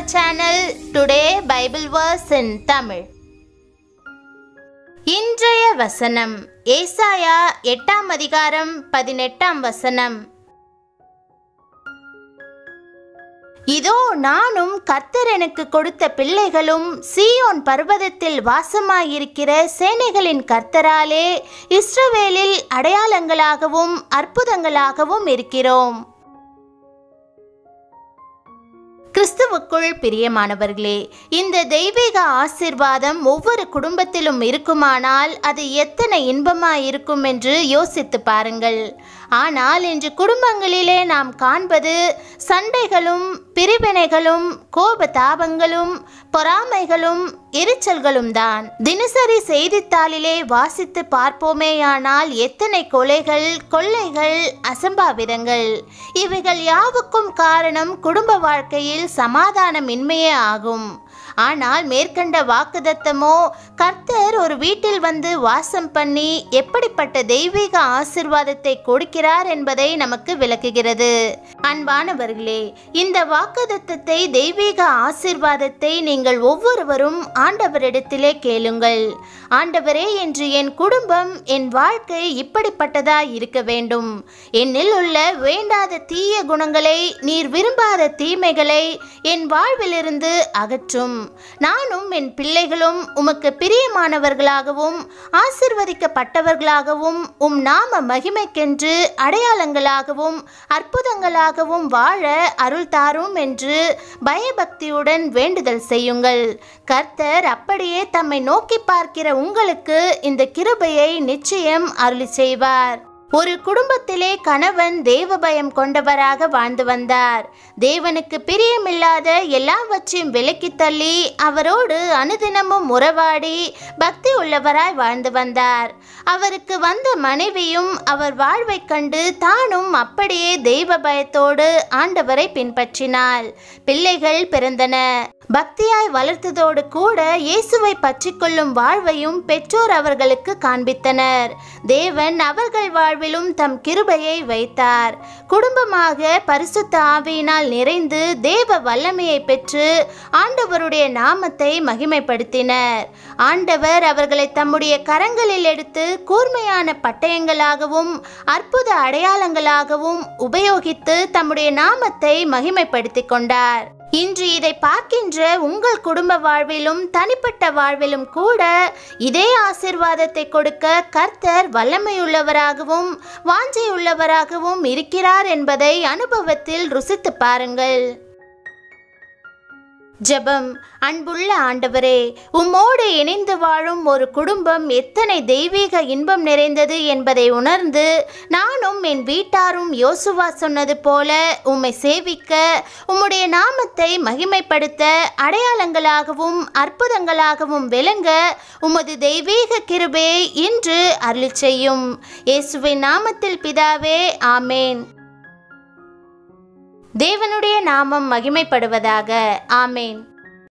channel Today Bible Verse in Tamil. இன்றைய வசனம் ஏசாயா 8ஆம் அதிகாரம் 18ஆம் வசனம். இதோ நானும் கர்த்தர் எனக்கு கொடுத்த பிள்ளைகளும் சீயோன் பர்வதத்தில் வாசமாயிருக்கிற சேனைகளின் கர்த்தராலே இஸ்ரவேலில் அடையாளங்களாகவும் அற்புதங்களாகவும் இருக்கிறோம். கிறிஸ்துவுக்குள் பிரியமானவர்களே, இந்த தெய்வீக ஆசீர்வாதம் ஒவ்வொரு குடும்பத்திலும் இருக்குமானால் அது எத்தனை இன்பமாயிருக்கும் என்று யோசித்து பாருங்கள். ஆனால் இன்று குடும்பங்களிலே நாம் காண்பது சண்டைகளும் பிரிவினைகளும் கோபதாபங்களும் பொறாமைகளும் எரிச்சல்களும் தான். தினசரி செய்தித்தாளிலே வாசித்து பார்ப்போமேயானால் எத்தனை கொலைகள் கொள்ளைகள் அசம்பாவிதங்கள். இவைகள் யாவுக்கும் காரணம் குடும்ப வாழ்க்கையில் சமாதானமின்மையே ஆகும். ஆனால் மேற்கண்ட வாக்குதத்தமோ கர்த்தர் ஒரு வீட்டில் வந்து வாசம் பண்ணி எப்படிப்பட்ட தெய்வீக ஆசீர்வாதத்தை கொடுக்கிறார் என்பதை நமக்கு விளக்குகிறது. அன்பானவர்களே, இந்த வாக்குதத்தத்தை தெய்வீக ஆசீர்வாதத்தை நீங்கள் ஒவ்வொருவரும் ஆண்டவரிடத்திலே கேளுங்கள். ஆண்டவரே, என்று என் குடும்பம் என் வாழ்க்கை இப்படிப்பட்டதாய் இருக்க வேண்டும். என்னில் உள்ள வேண்டாத தீய குணங்களை நீர் விரும்பாத தீமைகளை என் வாழ்விலிருந்து அகற்றும். நானும் என் பிள்ளைகளும் உமக்கு பிரியமானவர்களாகவும் ஆசீர்வதிக்கப்பட்டவர்களாகவும் உம் நாம மகிமைக்கென்று அடையாளங்களாகவும் அற்புதங்களாகவும் வாழ அருள் தாரும் என்று பயபக்தியுடன் வேண்டுதல் செய்யுங்கள். கர்த்தர் அப்படியே தம்மை நோக்கி பார்க்கிற உங்களுக்கு இந்த கிருபையை நிச்சயம் அருளி செய்வார். ஒரு குடும்பத்திலே கணவன் தேவ பயம் கொண்டவராக வாழ்ந்து வந்தார். தேவனுக்கு பிரியமில்லாத எல்லாவற்றையும் விலக்கி தள்ளி அவரோடு அனுதினமும் உறவாடி பக்தி உள்ளவராய் வாழ்ந்து வந்தார். அவருக்கு வந்த மனைவியும் அவர் வாழ்வை கண்டு தானும் அப்படியே தெய்வ பயத்தோடு ஆண்டவரை பின்பற்றினாள். பிள்ளைகள் பிறந்தன. பக்தியாய் வளர்த்ததோடு கூட இயேசுவை பற்றி கொள்ளும் வாழ்வையும் பெற்றோர் அவர்களுக்கு காண்பித்தனர். தேவன் அவர்கள் வாழ்விலும் தம் கிருபையை வைத்தார். குடும்பமாக பரிசுத்த ஆவியினால் நிறைந்து தேவ வல்லமையை பெற்று ஆண்டவருடைய நாமத்தை மகிமைப்படுத்தினர். ஆண்டவர் அவர்களை தம்முடைய கரங்களில் எடுத்து கூர்மையான பட்டயங்களாகவும் அற்புத அடையாளங்களாகவும் உபயோகித்து தம்முடைய நாமத்தை மகிமைப்படுத்தி கொண்டார். இன்று இதை பார்க்கின்ற உங்கள் குடும்ப வாழ்விலும் தனிப்பட்ட வாழ்விலும் கூட இதே ஆசீர்வாதத்தை கொடுக்க கர்த்தர் வல்லமையுள்ளவராகவும் வாஞ்சையுள்ளவராகவும் இருக்கிறார் என்பதை அனுபவத்தில் ருசித்து பாருங்கள். ஜெபம். அன்புள்ள ஆண்டவரே, உம்மோடு இணைந்து வாழும் ஒரு குடும்பம் எத்தனை தெய்வீக இன்பம் நிறைந்தது என்பதை உணர்ந்து நானும் என் வீட்டாரும் யோசுவா சொன்னது போல உம்மை சேவிக்க உம்முடைய நாமத்தை மகிமைப்படுத்த அடையாளங்களாகவும் அற்புதங்களாகவும் விளங்க உமது தெய்வீக கிருபையை இன்று அருளி செய்யும். இயேசுவின் நாமத்தில் பிதாவே, ஆமேன். தேவனுடைய நாமம் மகிமைப்படுவதாக. ஆமேன்.